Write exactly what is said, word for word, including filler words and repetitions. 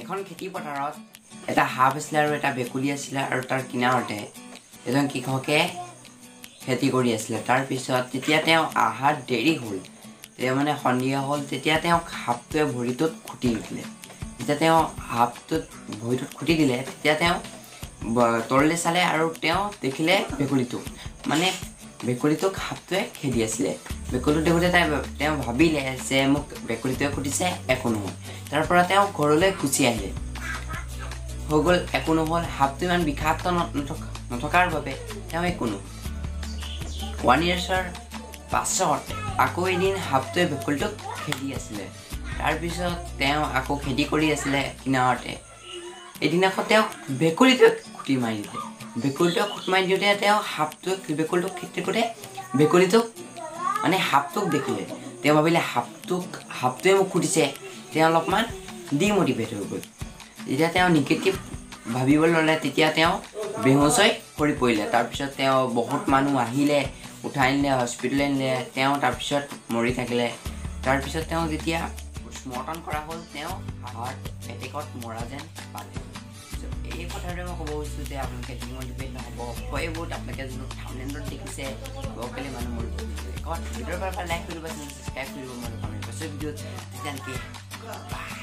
এখন খেতি পথাৰত এটা হাঁহ আছিল আৰু এটা বেকুলি আছিল আৰু তাৰ কিনাৰতে এজন কৃষকে খেতি কৰি আছিল। তাৰ পিছত তেতিয়া তেওঁ আহাৰ দেৰি হ'ল, তেওঁ মানে সন্ধিয়া হ'ল, তেতিয়া তেওঁ সাপটোৱে ভৰিটোত খুটি দিলে। যেতিয়া তেওঁ সাপটোত ভৰিটোত খুটি দিলে তেতিয়া তেওঁ তললৈ চালে আৰু তেওঁ দেখিলে বেকুলিটোক, মানে বেকুলিটোক সাপটোৱে খেদি আছিলে। বেকুলিটো দেখোঁতে তাই তেওঁ ভাবিলে যে মোক বেকুলিটোৱে খুটিছে, একো নহয়। তাৰ পৰা তেওঁ ঘৰলৈ গুচি আহিলে। হৈ গ'ল, একো নহ'ল। সাপটো ইমান বিষাক্ত নথকাৰ বাবে তেওঁ একো নহ'ল। ওৱান ইয়াৰ্ছৰ পাছত আকৌ এদিন সাপটোৱে বেকুলিটোক খেদি আছিলে। তাৰপিছত তেওঁ আকৌ খেতি কৰি আছিলে কিনাৰতে। এদিন আকৌ তেওঁ বেকুলিটোৱে খুটি মাৰি দিলে। বেকুলিটোৱে খুটি মাৰি দিওঁতে তেওঁ সাপটোৱে বেকুলিটোক খেতি কৰোঁতে বেকুলিটোক মানে সাপটোক দেখিলে। তেওঁ ভাবিলে সাপটোক সাপটোৱে মোক খুটিছে। তেওঁ অলপমান ডিম'টিভেট হৈ গ'ল। যেতিয়া তেওঁ নিগেটিভ ভাবিবলৈ ল'লে তেতিয়া তেওঁ বেহুচ হৈ পৰি পৰিলে। তাৰপিছত তেওঁ বহুত মানুহ আহিলে, উঠাই নিলে, হস্পিটেললৈ নিলে। তেওঁ তাৰপিছত মৰি থাকিলে। তাৰপিছত তেওঁ যেতিয়া পষ্টমৰ্টম কৰা হ'ল তেওঁ হাৰ্ট এটেকত মৰা যেন পালে। এই কথাটোৱে মই ক'ব খুজিছোঁ যে আপোনালোকে ডিম'টিভেট নহ'ব। ভয়বোৰ আপোনালোকে যোনটো থাম্বনেইলত দেখিছে কেলৈ মানুহ মৰিব ভিডিঅ'ৰ পৰা লাইক কৰিব, ছাবস্ক্ৰাইব কৰিব, মই কমেণ্ট কৰিছোঁ ভিডিঅ'ত। তেতিয়া